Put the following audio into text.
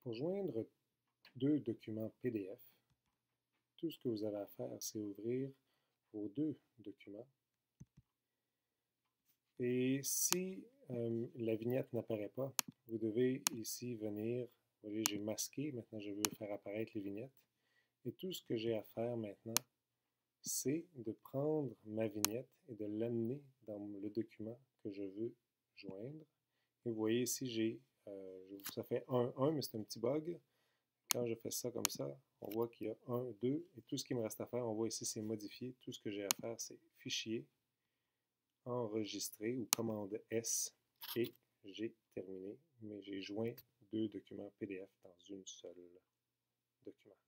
Pour joindre deux documents PDF, tout ce que vous avez à faire, c'est ouvrir vos deux documents. Et si la vignette n'apparaît pas, vous devez ici venir, vous voyez, j'ai masqué, maintenant je veux faire apparaître les vignettes. Et tout ce que j'ai à faire maintenant, c'est de prendre ma vignette et de l'amener dans le document que je veux joindre. Et vous voyez ici, ça fait 1, mais c'est un petit bug. Quand je fais ça comme ça, on voit qu'il y a 1, 2, et tout ce qui me reste à faire, on voit ici, c'est modifié. Tout ce que j'ai à faire, c'est fichier, enregistrer ou commande S, et j'ai terminé, mais j'ai joint deux documents PDF dans une seule document.